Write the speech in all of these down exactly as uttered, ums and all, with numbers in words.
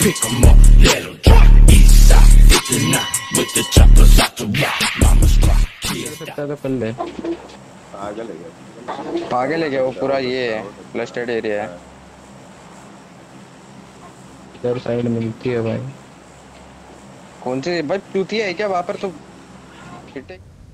pick 'em up, let 'em drop. East side, fifty-nine, with the choppers out the rock. Mama's rock, kids die. कर ले आगे ले गया आगे ले गया वो पूरा ये है क्लस्टर्ड एरिया है इधर साइड मिलती है भाई कौन सी भाई चूतिया है क्या वहां पर तो हिटे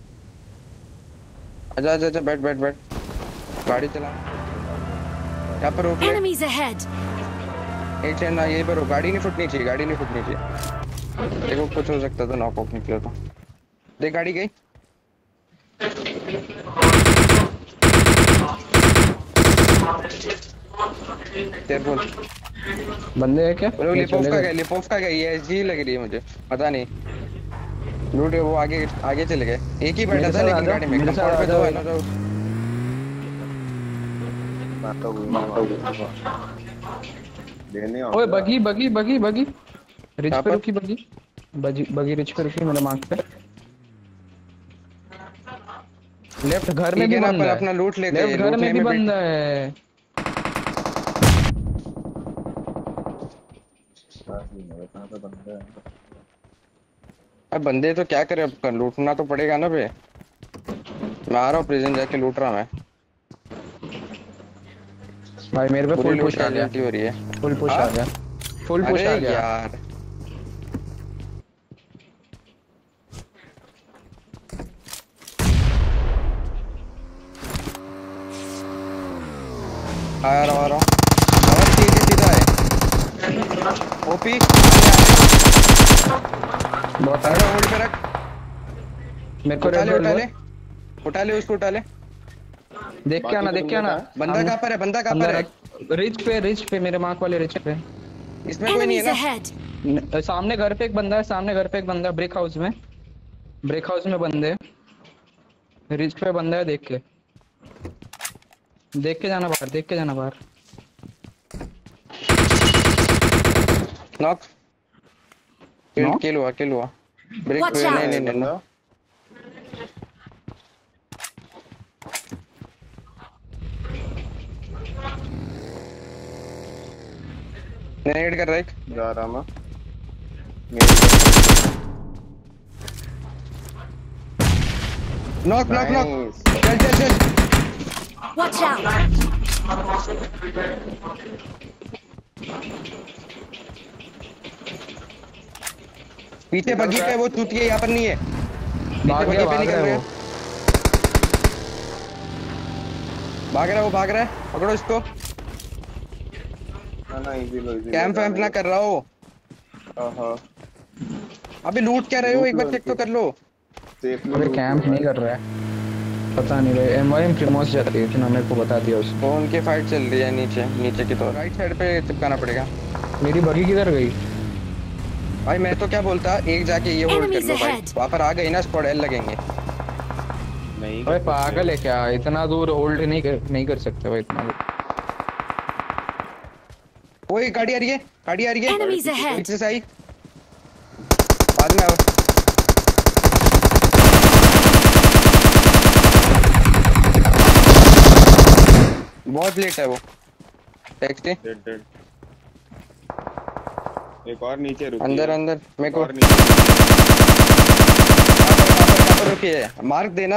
आजा आजा आजा बैठ बैठ बैठ गाड़ी चला यहाँ पर रोक ले Enemies ahead. एक सेकंड ना यहीं पर हो गाड़ी नहीं फुटनी चाहिए गाड़ी नहीं फुटनी चाहिए देखो कुछ हो सकता था नॉक आउट निकला तो देख गाड़ी गई केयरफुल बंदे है क्या लिपोफ का क्या लिपोफ का क्या ये एसजी लग रही है मुझे पता नहीं लूट वो आगे आगे चले गए एक ही बैठा था लेकिन गाड़ी में कंफर्ट पे दो है ना जो मारता हूं मारता हूं देने ओए बगी बगी बगी बगी रिच पे रुकी बगी बगी बगी रिच पे रुकी मेरे मार्क पे लेफ्ट घर में भी बंदा है अपना लूट लेते हैं घर में भी बंदा है अब बंदे तो क्या करे अब लूटना तो पड़ेगा ना बे मैं आ रहा हूँ प्रिजन जाके लूट रहा मैं भाई मेरे पे फुल पुश आ गया हो रही है फुल पुश आ गया फुल पुश आ गया यार आ रहा आ रहा और सीधे सीधा है ओपी बहुत आड़ा होल्ड पे रख मेरे को उठा ले उठा ले उठा ले उसको उठा ले देख के आना देख के आना बंदा कहां पर है बंदा कहां पर है रिच पे रिच पे मेरे मार्क वाले रिच पे इसमें कोई नहीं है ना सामने घर पे एक बंदा है सामने घर पे एक बंदा है ब्रेक हाउस में ब्रेक हाउस में बंदे रिच पे बंदा है देख के देख के जाना बाहर देख के जाना बाहर नॉक किल किल हुआ किल हुआ ब्रेक नहीं नहीं नहीं नहीं नेड कर रहा है जा रहा मैं नॉक नॉक नॉक चल चल चल Watch out. पीछे बगी पे वो चूतिया यहाँ पर नहीं है भाग गया भाग रहा है वो भाग रहा है वो भाग रहा है पकड़ो इसको ना इजी लो इजी कैंप वैम्प ना कर रहा हो हां अबे लूट क्या रहे हो एक बार चेक तो कर लो अबे कैंप नहीं कर रहा है पता नहीं भाई एमवाईएम प्रीमोस जाती है ना मेरे को बता दिया उसको उनकी फाइट चल रही है नीचे नीचे की तो राइट साइड पे चिपकाना पड़ेगा मेरी बगी किधर गई भाई मैं तो क्या बोलता एक जाके ये होल्ड कर लो भाई वहां पर आ गई ना स्क्वाड एल लगेंगे नहीं भाई पागल है क्या इतना दूर होल्ड नहीं कर नहीं कर सकते भाई इतना ओए गाड़ी आ रही है गाड़ी आ रही है पीछे से आई बाद में आओ बहुत लेट है वो टेक्स्ट डेड डेड एक और नीचे रुकी अंदर है। अंदर मेरे को और नीचे कहां रुकी है मार्क देना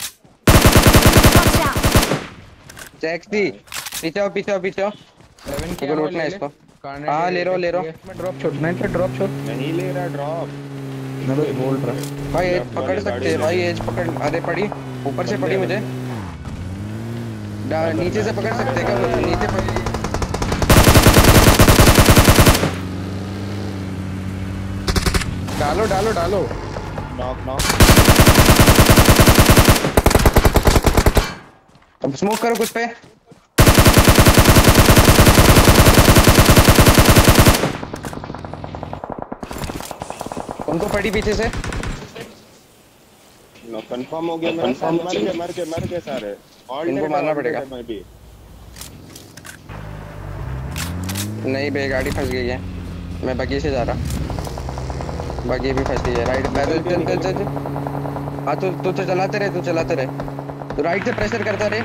टेक्स्ट दी पीछे आओ पीछे आओ पीछे आओ को लूटना है इसको हां ले रहा हूं ले रहा हूं मैं ड्रॉप छोड़ मैं पे ड्रॉप छोड़ नहीं ले रहा ड्रॉप मैं बस बोल रहा भाई एज पकड़ सकते हैं भाई एज पकड़ अरे पड़ी ऊपर से पड़ी मुझे नीचे से पकड़ सकते हैं क्या मुझे नीचे पड़ी डालो डालो डालो नॉक नॉक अब स्मोक करो कुछ पे उनको पड़ी पीछे से नो कंफर्म हो गया मेरा मर के मर के मर के सारे इनको मारना पड़ेगा नहीं बे गाड़ी फंस गई है मैं बगी से जा रहा बगी भी फंस गई है राइट पैदल चल चल चल हाँ तू तू तो चलाते रहे तू चलाते रहे तू राइट से प्रेशर करता रहे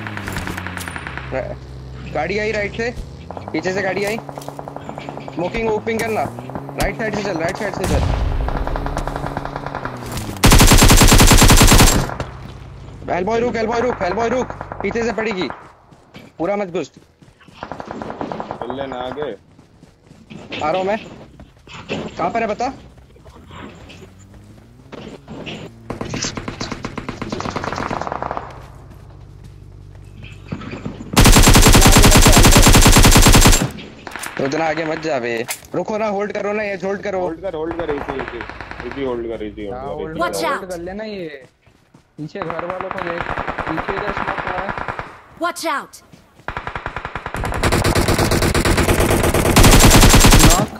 गाड़ी आई राइट से पीछे से गाड़ी आई स्मोकिंग ओपिंग करना राइट साइड से चल, राइट साइड से चल। एल्बॉय रुक, एल्बॉय रुक, एल्बॉय रुक, पीछे से पड़ेगी, पूरा मत घुस। चल लेना आगे। आ रहा हूँ मैं। कहाँ पर है बता? उतना आगे मत जा बे। रुको ना, होल्ड करो ना, ये होल्ड करो। होल्ड कर, होल्ड कर, इसी इसी इसी होल्ड कर, इसी होल्ड Watch कर। out! कर लेना ये। पीछे घर वालों को देख, पीछे इधर स्मोक है। Watch out! Knock,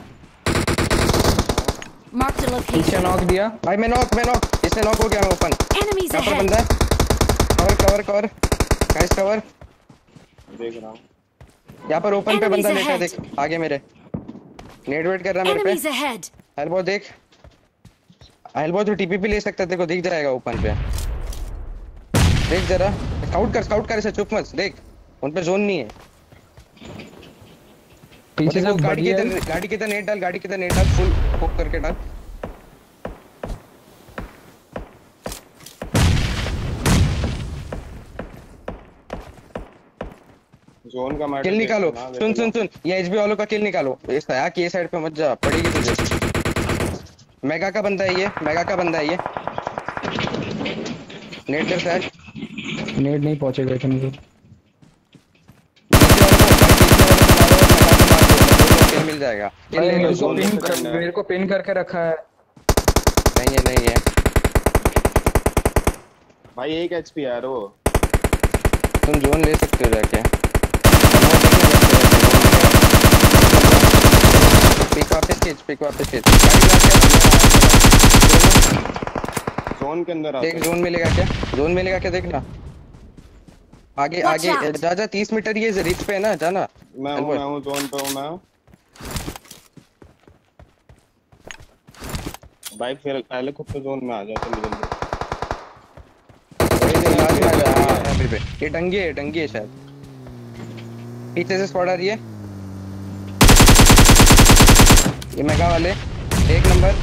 Marked a पीछे location. नॉक दिया। भाई मैं नॉक, मैं नॉक, इससे नॉक हो गया मैं ओपन। Enemies कहाँ पर ahead. बंदा है? Cover cover cover, guys cover. देख रहा हूँ। यहाँ पर ओपन पे Enemies बंदा लेटा है, ahead. देख आगे मेरे। नेट वेट कर रहा है मेरे Enemies पे। ahead. एल्बो देख, एल्बो तो टीपीपी ले सकता है, तेरे को दिख जाएगा ओपन पे। देख जरा, स्काउट कर, स्काउट कर, इसे चुप मत देख, उन पे जोन नहीं है। पीछे से गाड़ी की तरह, गाड़ी की तरह नेट डाल, गाड़ी की तरह नेट डाल, फुल हुक करके डाल। जोन का मैटर किल निकालो, सुन सुन सुन, ये एचबी वालों का किल निकालो। इस साया की साइड पे मत जा, पड़ेगी तुझे। मेगा का बंदा है ये, मेगा का बंदा है ये। नेट कर शायद, नेट नहीं पहुंचेगा इतने दूर। किल मिल जाएगा। किल भाई ले लो, मेरे को जोन पिन में कर, मेरे को पिन करके रखा है। नहीं है, नहीं है भाई। एक एचपी यार वो। तुम जोन ले सकते हो जाके। पिक वापस खींच, पिक वापस खींच। जोन के अंदर आ। देख जोन मिलेगा क्या, जोन मिलेगा क्या देखना। आगे Watch आगे out. जा जा, तीस मीटर ये रिच पे है ना, जाना। मैं हूँ, मैं हूँ जोन पे हूँ मैं हूँ। भाई फिर पहले खुद तो जोन में आ जा, जल्दी जल्दी। लास्ट में आ जा, हाँ, यहाँ पे। ये टंगी है, टंगी है शायद। पीछे से स्क्वाड आ रही है, ये मेगा वाले। एक नंबर,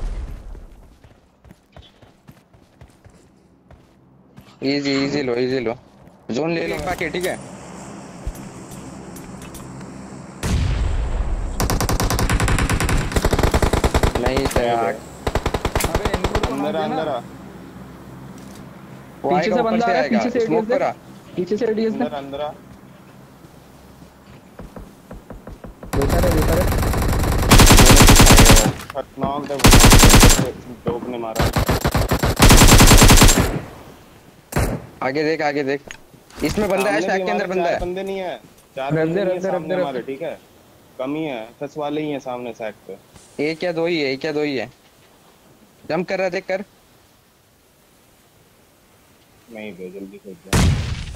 इजी इजी लो, इजी लो, जोन ले लो बाकी, ठीक है। नहीं सही, अबे इनको तो अंदर आ, अंदर आ, पीछे से बंदा आ रहा है, पीछे से स्मोक एडीएस करा। पीछे से एडीएस अंदर अंदर आ। देखा रे देखा रे। खतरनाक है, डोप ने मारा। आगे देख, आगे देख, इसमें बंदा है, शैक के अंदर बंदा है। बंदे नहीं है, चार रख बंदे दे, नहीं रख है दे, सामने रख दे, हमारे, ठीक है। कम ही है, सच वाले ही है सामने सैक पे। एक या दो ही है, एक या दो ही है। जंप कर रहा, देख कर। नहीं बे, जल्दी सोच जा।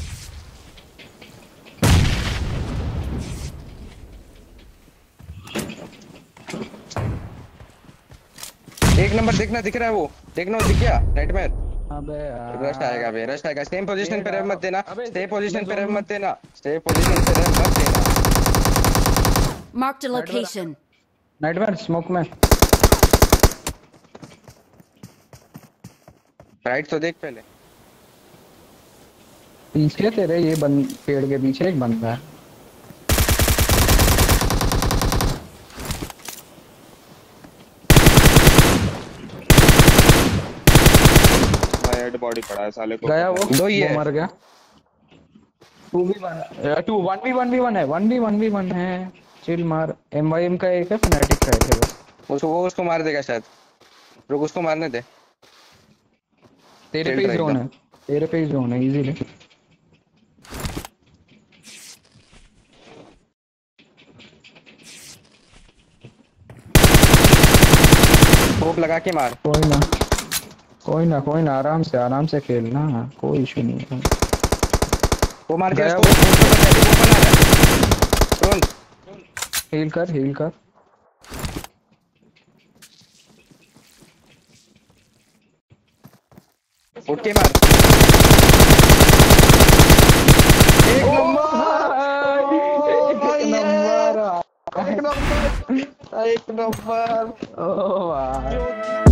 एक नंबर देखना, दिख रहा है वो, देखना वो दिख गया नाइटमेयर। अबे यार रश आएगा बे, रश आएगा। सेम पोजीशन पे रह मत देना, अबे, स्टे पोजीशन पे मैं रह मत देना, स्टे पोजीशन पे रह मत देना। Marked a location. Nightmare smoke में। राइट तो देख पहले। पीछे तेरे ये बंद पेड़ के पीछे एक बंदा है। भाई हेड बॉडी पड़ा है साले को। गया वो, दो ही वो है। मर गया। Two v one two one v one v one है, one v one v one है। चिल मार। एम वाई एम का एक है, फनाटिक का एक है बस। उसको वो उसको मार देगा शायद, रुक उसको मारने दे। तेरे Chill पे ही रहेगा। जोन है, तेरे पे ही जोन है, इजीली। होप लगा के मार। कोई ना कोई ना कोई ना, आराम से आराम से खेलना, कोई इशू नहीं है। वो मार के गया उसको उसको बता दे, ओपन आ रहा है। सुन, हील कर हील कर। उठ के मार। एक नंबर, एक नंबर। एक नंबर। ओ वाह